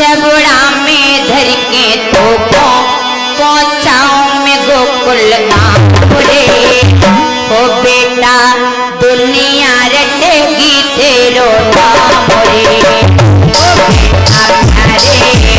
छबड़ा में धर के तो पहुंचाऊं मैं गोकुल धाम रे। ओ बेटा दुनिया रटेगी तेरो नाम रे। ओ बेटा प्यारे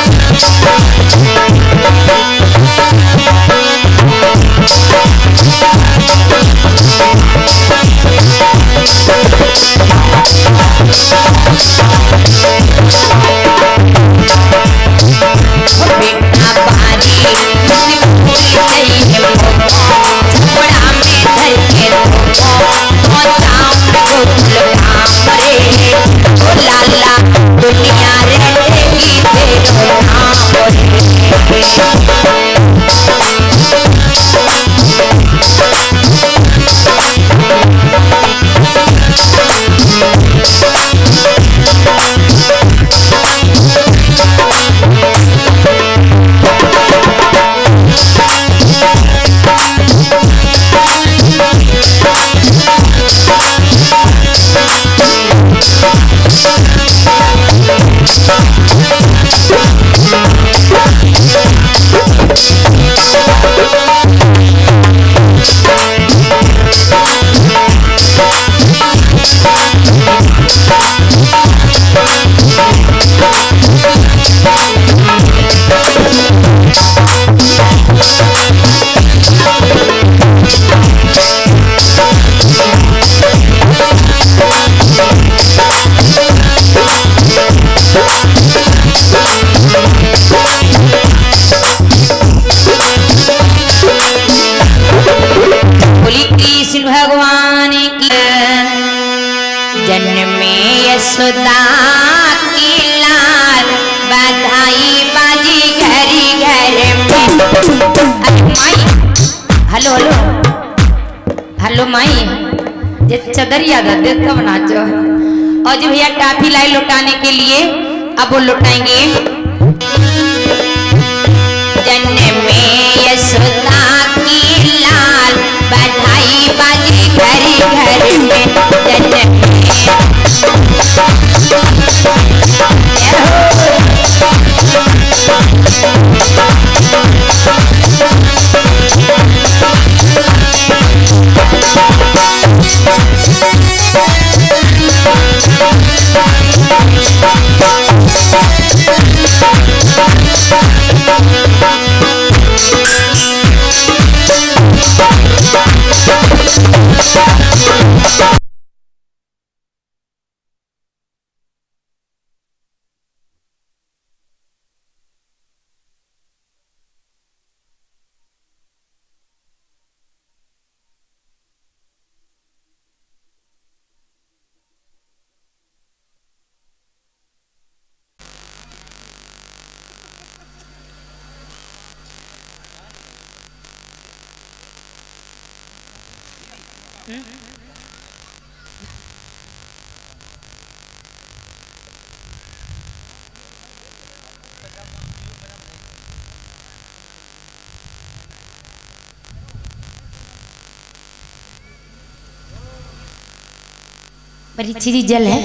भगवान की जन्मे यशोदा की लाल बधाई बाजी घरी घर में। माई हेलो हेलो हेलो माई जे चदरिया दे तब नाचो। और जी भैया टाफी लाई लुटाने के लिए अब वो लुटाएंगे। जन्मे यशोदा की लाल बधाई बाजी घरी घर में। जन्मे बड़ी चीज जल है।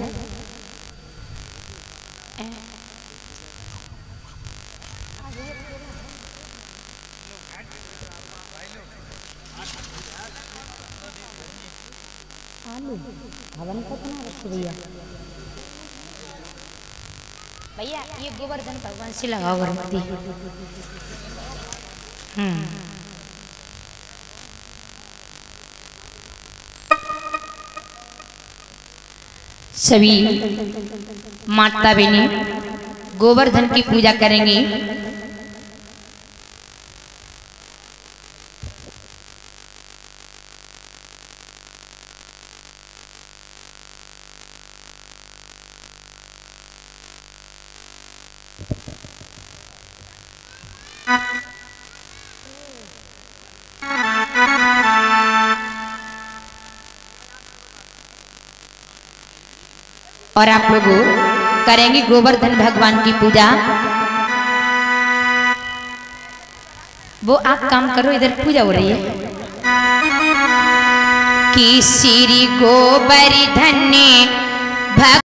भैया ये गोवर्धन भगवान से लगाओ गर्भवती। सभी माता बहनी गोवर्धन की पूजा करेंगी। और आप लोग करेंगे गोवर्धन भगवान की पूजा। वो आप काम करो, इधर पूजा हो रही है कि श्री गोवर्धन